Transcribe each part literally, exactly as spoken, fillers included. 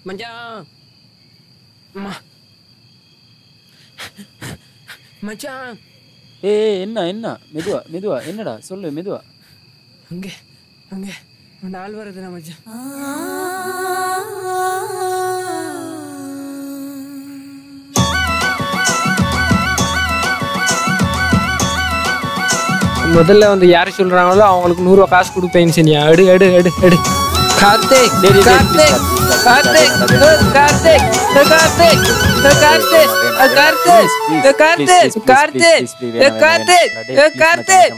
மச்சான் மச்சான் ஏய் என்ன என்ன மெதுவா மெதுவா என்னடா சொல்லு மெதுவா. அங்கே அங்கே நாள் வருதுண்ணா மச்சான். முதல்ல வந்து யாரு சொல்றாங்களோ அவங்களுக்கு நூறுரூவா காசு கொடுப்பேன்னு சொன்னியா? எடு எடு எடு எடு. கார்த்திக் கார்த்திக் கார்த்திக் கார்த்திக் கார்த்திக் கார்த்திக் கார்த்திக் கார்த்திக் கார்த்திக் கார்த்திக்.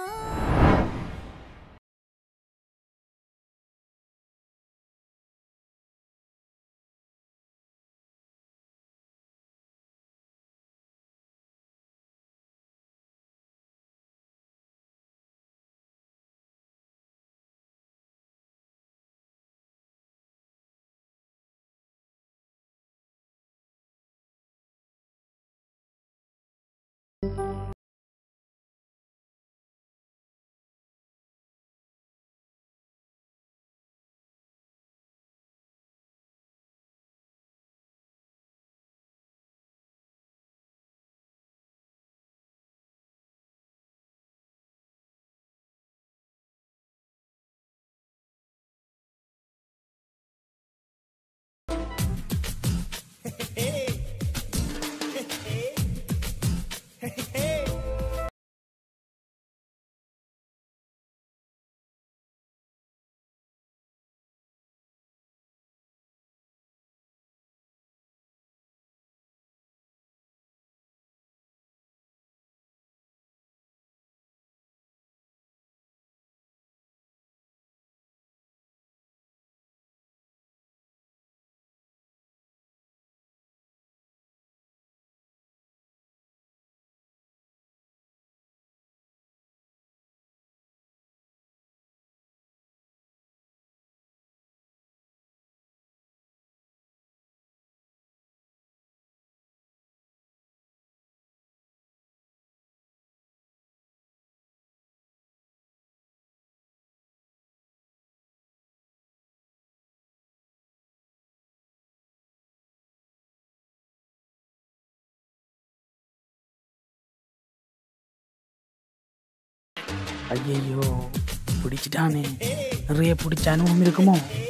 ஐயோ பிடிச்சிட்டானே, நிறைய பிடிச்ச அனுபவம் இருக்குமோ?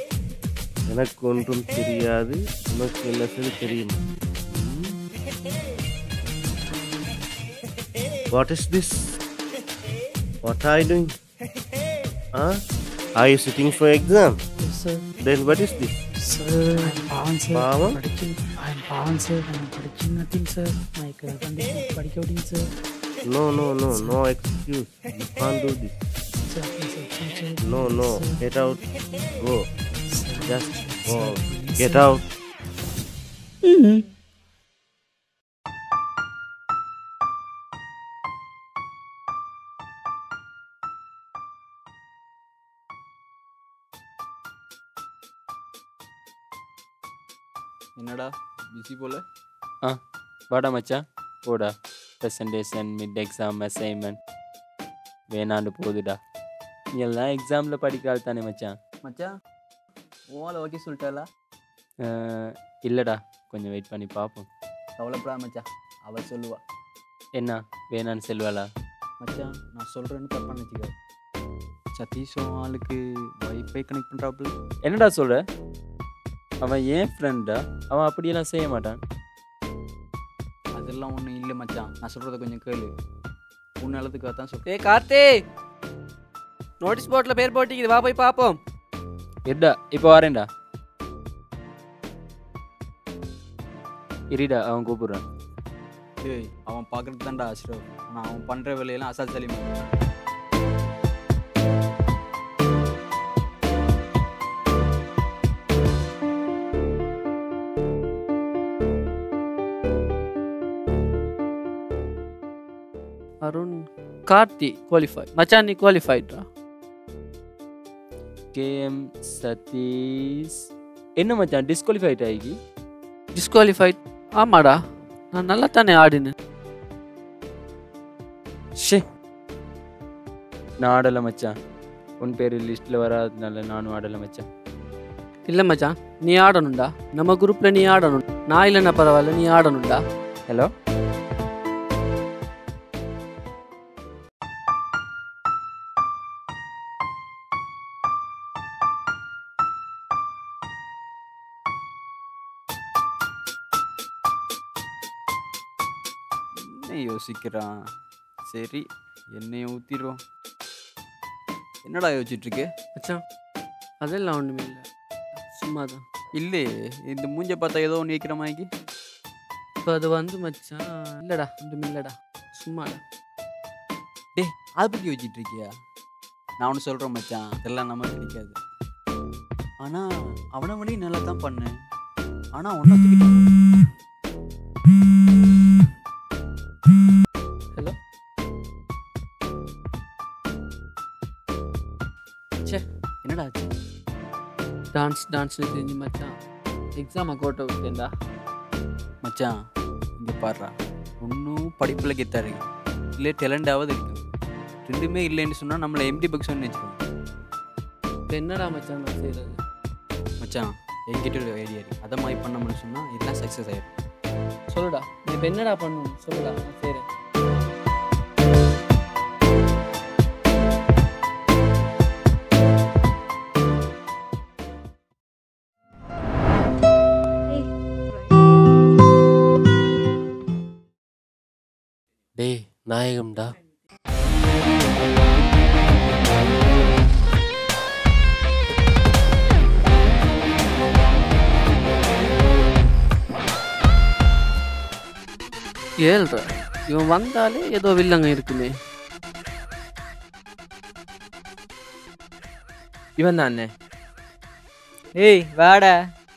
எனக்கு ஒன்றும் தெரியாது, உனக்கு என்ன சரி தெரியுமா? What is this? What are you doing? Huh? Are you sitting for exam? Yes, sir. Then what is this? Sir, I'm Pawan, sir. Pawan? I'm Pawan, sir. I'm படிச்சேன் nothing, sir. My condition படிக்க விடுங்க, sir. No, no, no, no excuse. You can't do this. Sir, please, sir, sir, sir. No, no, Sir. get out. Go. Sir, Just go. sir, please, Get sir. out. Mm-hmm. என்னடா busy போல? ஆ வாடா மச்சான் போடா. Presentation, mid exam, assignment வேணாண்டு போகுதுடா. நீ எல்லாம் எக்ஸாமில் படிக்காது தானே மச்சான்? மச்சான் ஓலை ஓகே சொல்லிட்டாளா? இல்லைடா, கொஞ்சம் வெயிட் பண்ணி பார்ப்போம். கவலைப்படா மச்சான், அவள் சொல்லுவா. என்ன வேணான்னு செல்வாளா? மச்சான் நான் சொல்கிறேன்னு தப்பாக நினச்சிக்க. சதீஷும் ஆளுக்கு வைஃபை கனெக்ட் பண்ணுறாப்புல. என்னடா சொல்கிற? அவன் ஏன் ஃப்ரெண்டா? அவன் அப்படியெல்லாம் செய்ய மாட்டான். அதெல்லாம் ஒன்றும் இல்லை மச்சான், நான் சொல்கிறத கொஞ்சம் கேளு. உன் நல்லதுக்காக தான் சொல்கிறேன். ஏ கார்த்தி, நோட்டீஸ் போர்டில் பேர் போட்டிக்குது, வா போய் பார்ப்போம். இருடா, இப்போ வரேன்டா. இருடா, அவன் கூப்பிடுறான். ஏய் அவன் பார்க்குறது தான்டா அஷ்ரஃப், ஆனால் அவன் பண்ணுற வேலையெல்லாம் அசால் சலீம். அருண் கார்த்தி குவாலிஃபைட். மச்சான் நீ குவாலிஃபைட்ரா. கேஎம் சதீஷ் என்ன மச்சான் டிஸ்குவாலிஃபைட் ஆகி? டிஸ்குவாலிஃபைட்? ஆமாடா, நான் நல்லா தானே ஆடினேன். ஷே நான் ஆடலை மச்சான். உன் பேர் லிஸ்ட்டில் வராதனால நானும் ஆடலை மச்சான். இல்லை மச்சான், நீ ஆடணும்டா. நம்ம குரூப்பில் நீ ஆடணும். நான் இல்லைன்னா பரவாயில்ல, நீ ஆடணும்டா. ஹலோ என்ன யோசிக்கிறான்? சரி, என்னைய ஊற்றிடுவோம். என்னடா யோசிச்சுட்டு இருக்கு? மச்சான் அதெல்லாம் ஒன்றுமே இல்லை, சும்மா தான். இல்லையே, இந்த மூஞ்ச பார்த்தா ஏதோ ஒன்று வைக்கிற மாதிரி. இப்போ அது வந்து மச்சான் இல்லைடா, ஒன்றுமே இல்லைடா, சும்மாடா. டே, அதை பற்றி யோசிச்சுட்டு இருக்கியா? நான் ஒன்று சொல்கிறேன் மச்சான், அதெல்லாம் நம்ம பிடிக்காது. ஆனால் அவனை வழி நல்லா தான் பண்ணேன். ஆனால் ஒன்றை தூக்கிட்டான். ஹலோ சே, என்னடா ஆச்சு? டான்ஸ் டான்ஸ்னு தெரிஞ்சு மச்சான் எக்ஸாமை கோட்டை விட்டேன்டா. மச்சான் இங்கே பாடுறா, ஒன்றும் படிப்பில் கெத்தா இருக்கு, இல்லை டேலண்டாவது இருக்கு. ரெண்டுமே இல்லைன்னு சொன்னால் நம்மளை எம்டி பக்ஸ் ஒன்று வச்சுக்கோங்க. இப்போ என்னடா மச்சான் நான் செய்கிறது? மச்சான் என்கிட்ட ஒரு ஐடியா இருக்குது, அதை மாதிரி பண்ணோம்னு சொன்னால் எல்லாம் சக்ஸஸ் ஆகிடும். சொல்லுடா, நீ இப்போ என்னடா பண்ணணும் சொல்லுடா, நான் செய்கிறேன். டேய் நாயகம்டா. ஏழ்ற இவன் வந்தாலே ஏதோ வில்லங்க இருக்குமே. இவன் தானே? ஏய் வாடா.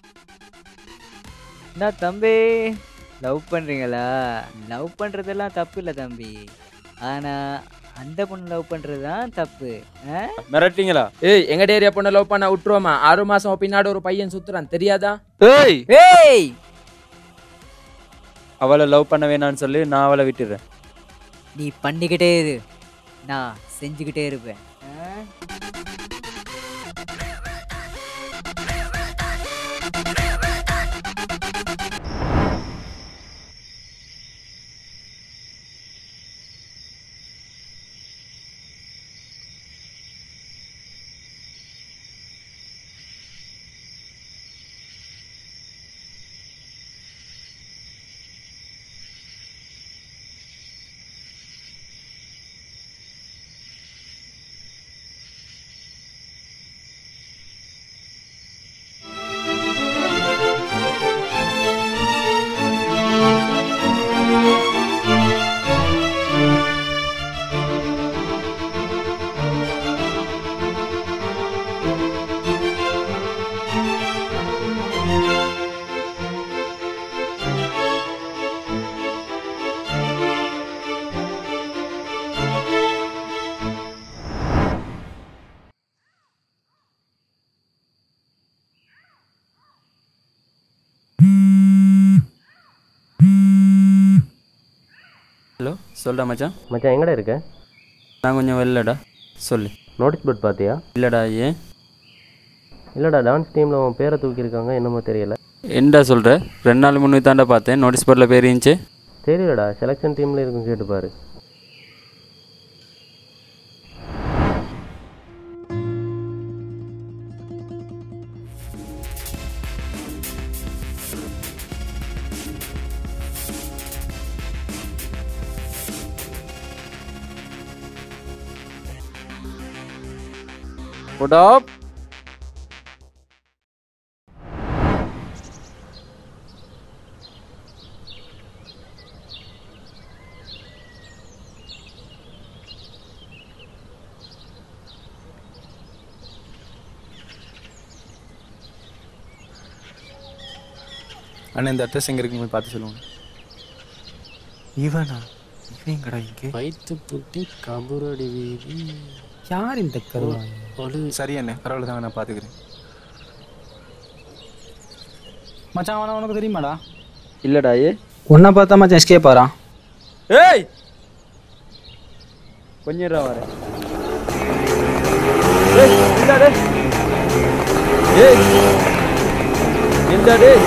என்ன தம்பி, லவ் பண்ணுறீங்களா? லவ் பண்ணுறதெல்லாம் தப்பு இல்லை தம்பி, ஆனால் அந்த பொண்ணு லவ் பண்ணுறது தான் தப்பு. மிரட்டிங்களா? ஏய் எங்க ஏரியா பொண்ணை லவ் பண்ண விட்டுருவோமா? ஆறு மாசம் பின்னாடி ஒரு பையன் சுத்துறான், தெரியாதா? ஏய் ஏய், அவளை லவ் பண்ண வேணான்னு சொல்லி நான் அவளை விட்டுடுறேன். நீ பண்ணிக்கிட்டே இரு, நான் செஞ்சுக்கிட்டே இருப்பேன். ஹலோ சொல்டா மச்சான். மச்சான் எங்கடா இருக்க? நான் கொஞ்சம் வெளிலடா. சொல்லு. நோட்டீஸ் போர்ட் பார்த்தியா? இல்லைடா. ஏன்? இல்லைடா, டான்ஸ் டீமில் உன் பேரை தூக்கியிருக்காங்க, என்னமோ தெரியல. என்னடா சொல்கிற? ரெண்டு நாள் முன்னே தாண்டா பார்த்தேன், நோட்டீஸ் போர்டில் பேர் இருந்துச்சு. தெரியலடா, செலெக்ஷன் டீமில் இருக்கும், கேட்டுப்பாரு. Put up. அண்ணா இந்த அட்ரஸ் எங்கே இருக்குன்னு பார்த்து சொல்லுவாங்க. இவனா? இவன் எங்கடா இங்கே? வயிற்று புட்டி கபூரடி வீதி. யார் இந்த கருவா? சரி அண்ணே, பரவாயில்ல தாங்க, நான் பார்த்துக்கிறேன். மச்சான் அவனை உனக்கு தெரியுமாடா? இல்லைடா. ஏ ஒன்றை பார்த்தா மச்சான் எஸ்கேப் ஆகிறான். ஏய் கொஞ்சம் வரேன். ஏய் ஏண்டா டேய்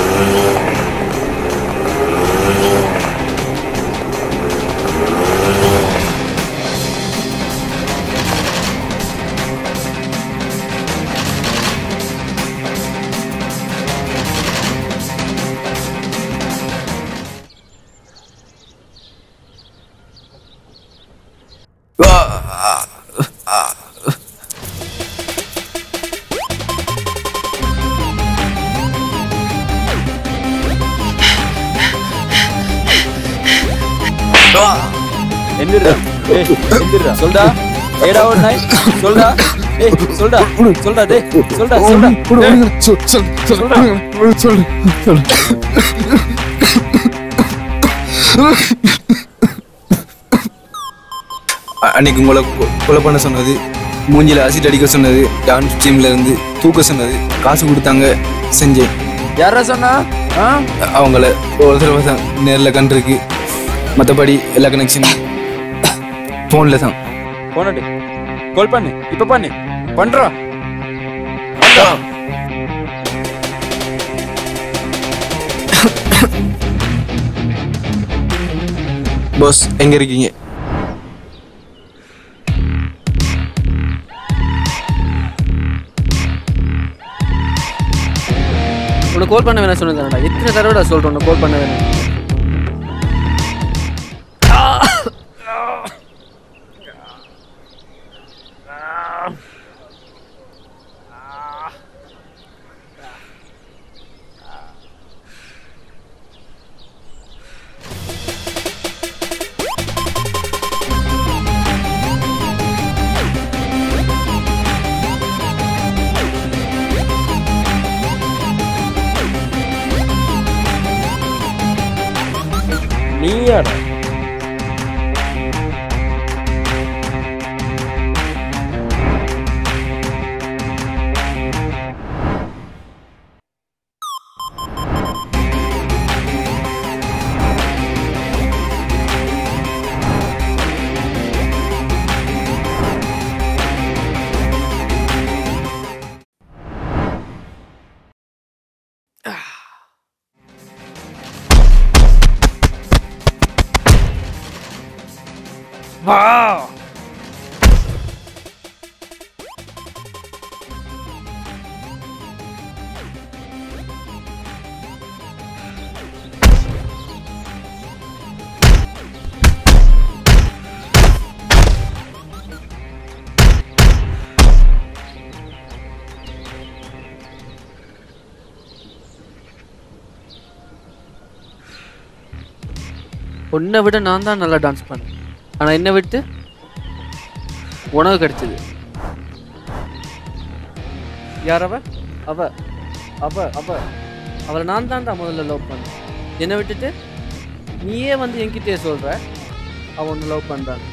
எந்திரா ஏய் எந்திரா சொல்டா ஏடா ஒரு நாய் சொல்டா ஏய் சொல்டா சொல்டா டேய் சொல்டா சொல்டா சொல் சொல் சொல் சொல் சொல் அன்னைக்கு உங்களை கொலை பண்ண சொன்னது, மூஞ்சில அசிட் அடிக்க சொன்னது, டான்ஸ் டீம்ல இருந்து தூக்க சொன்னது, காசு கொடுத்தாங்க செஞ்சேன். யாரா சொன்னா? அவங்கள ஒரு தடவை தான் நேரில் கண்டிருக்கு, மற்றபடி எல்லா கனெக்ஷனும் ஃபோன்ல தான். போனடு கால் பண்ணு, இப்ப பண்ணு, பண்றோம். பாஸ் எங்க இருக்கீங்க? உனக்கு கால் பண்ண வேணாம் சொன்னதானடா, எத்தனை தடவை சொல்றேன் உனக்கு கால் பண்ண வேணாம். நீயாடா? Wow! உன்னை விட நான் தான் நல்லா டான்ஸ் பண்ணேன், ஆனால் என்னை விட்டு உணவு கிடைச்சது. யார் அவ? அவ அவ அவ அவளை நான் தான்டா முதல்ல லவ் பண்ணேன். என்னை விட்டுட்டு நீயே வந்து என்கிட்டே சொல்கிற அவன் ஒன்று லவ் பண்ணுறான்.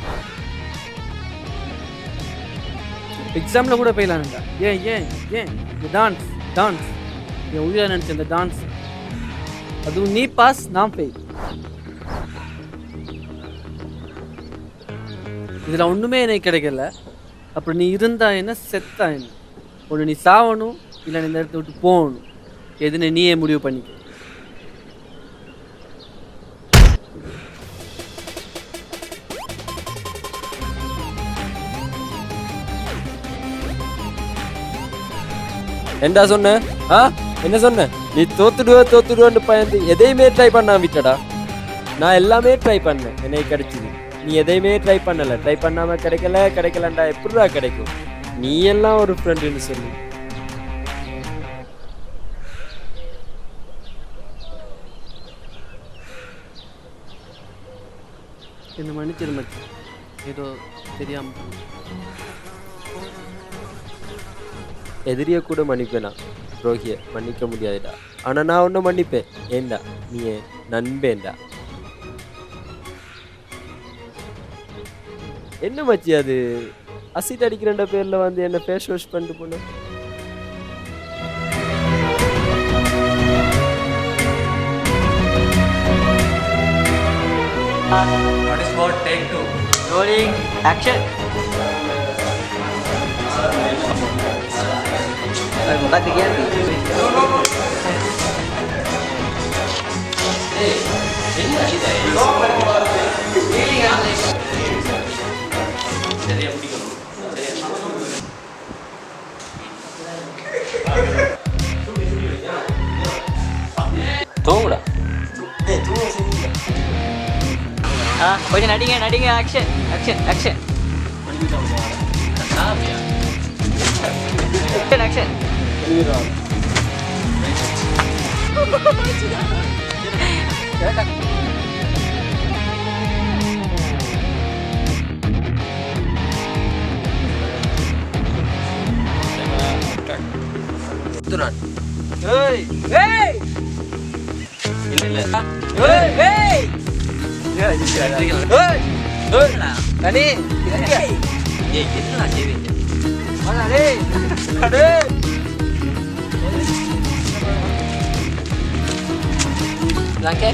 எக்ஸாமில் கூட போயிடலானுங்க. ஏன் ஏன் ஏன் இந்த டான்ஸ் டான்ஸ் என் உயிரை நினச்ச இந்த டான்ஸ், அதுவும் நீ பாஸ் நான் போய். இதில் ஒன்றுமே எனக்கு கிடைக்கல. அப்படி நீ இருந்தா என்ன செத்தா என்ன? ஒன்று நீ சாவணும், இல்லை இந்த இடத்த விட்டு போகணும். எதுன்னு நீயே முடிவு பண்ணிக்க. என்ன சொன்ன? ஆ என்ன சொன்ன? நீ தோத்துடுவ தோத்துடுவேன்னு பயந்து எதையுமே ட்ரை பண்ணாம விட்டடா. நான் எல்லாமே ட்ரை பண்ணேன், என்னை கிடைச்சிது. நீ எதையுமே ட்ரை பண்ணல, ட்ரை பண்ணாம கிடைக்கல. கிடைக்கலண்டா எப்படிடா கிடைக்கும்? நீ எல்லாம் ஒரு ஃப்ரெண்டுன்னு சொல்லி என்ன மன்னிச்சிரு மச்சி, ஏதோ தெரியாம. எதிரிய கூட மன்னிப்பேனா? துரோகிய மன்னிக்க முடியாதுடா. ஆனா நான் ஒன்னும் மன்னிப்பேன். ஏண்டா நீ நண்பேண்டா. என்ன மச்சி அது அசிட் அடிக்கிறன்ற பேர்ல வந்து என்ன ஃபேஸ் வாஷ் பண்ணிட்டு போன? What is about take two? Rolling action. Saya buka tiga. தூங்குடா. ஆ கொஞ்சம் நடிங்க நடிங்க action action action action action ஏய் ஏய் இல்ல இல்ல ஏய் ஏய் ஏய் ஏய் தனி ஏய் என்னடா செய்வீங்க வாடா டேய் டேய் Lanka